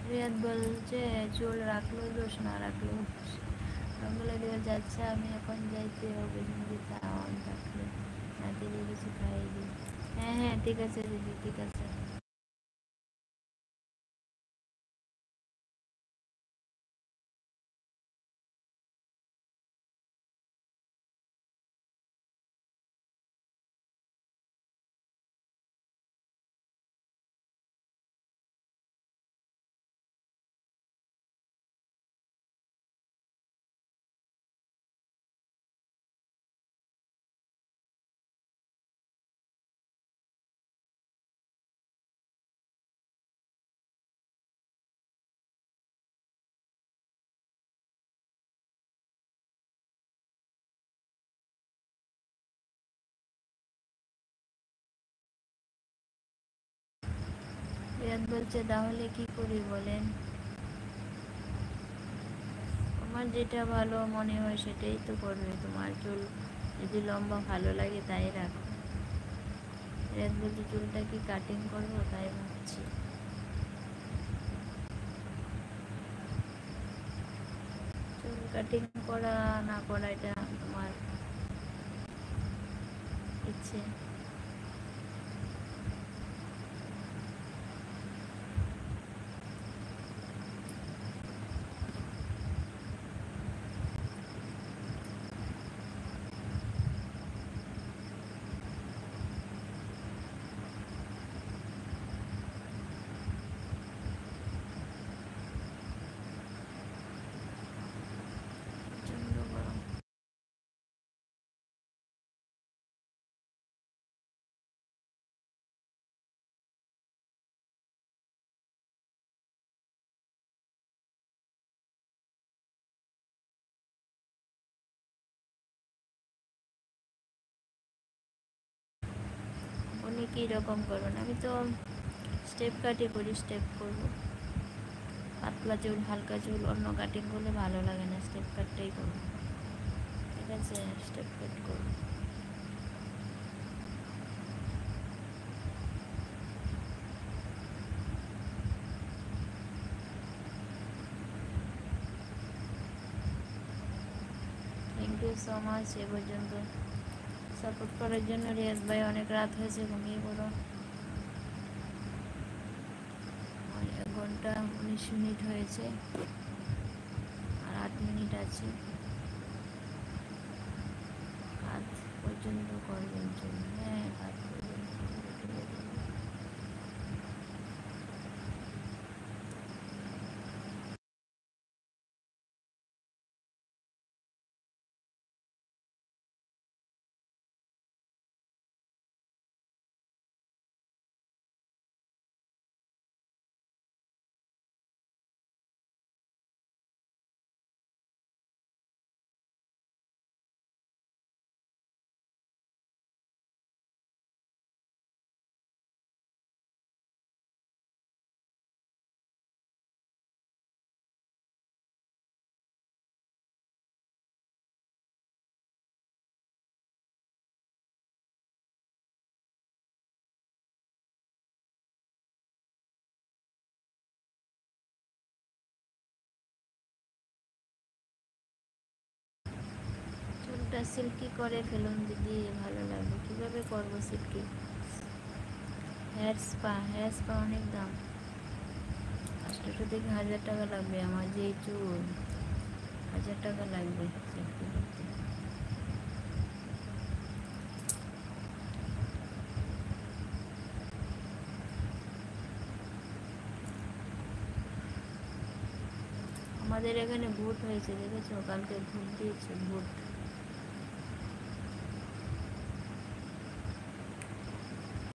রিয়াদ বলছে চুল রাখলেও দোষ, না রাখলেও দোষ। আমি বলে দিবে যাচ্ছে, আমি এখন যাইতে হবে, তুমি খাওয়ান থাকলে নাতিকে কিছু খাইয়ে দিই। হ্যাঁ হ্যাঁ ঠিক আছে দিদি, ঠিক আছে। রিয়াদ বলছে তাহলে কি করি বলেন? তোমার যেটা ভালো মনে হয় সেটাই তো করবে। তোমার চুল যদি লম্বা ভালো লাগে তাই রাখো। রিয়াদ বলছে চুলটা কি কাটিং করবো তাই ভাবছি। চুল কাটিং করা না করা এটা তোমার ইচ্ছে। প্রচণ্ড গরম। উনি কী রকম করবেন? আমি তো স্টেপ কাটই করি, স্টেপ করবো। পাতলা চুল, হালকা চুল, অন্য কাটিং করলে ভালো লাগে না, স্টেপ কাটটাই করবো। ঠিক আছে, স্টেপ কাট করবো। থ্যাংক ইউ সো মাচ এ পর্যন্ত সাপোর্ট করার জন্য। রিয়াজ ভাই অনেক রাত হয়েছে, ঘুমিয়ে পড়ো। 1 ঘন্টা 19 মিনিট হয়েছে, আর 8 মিনিট আছে। কাজ পর্যন্ত করবেন চুল? হ্যাঁ কাজ পর্যন্ত। চুলটা সিল্কি করে ফেলুন দিদি, ভালো লাগবে। কীভাবে করবো সিল্কি? হেয়ার স্পা অনেক দাম, 800 থেকে 1000 টাকা লাগবে। আমার যে চুল, 1000 টাকা লাগবে সিল্কি করতে। আমাদের এখানে ভোট হয়েছে, দেখেছো? কালকে ভোট দিয়েছে, ভোট।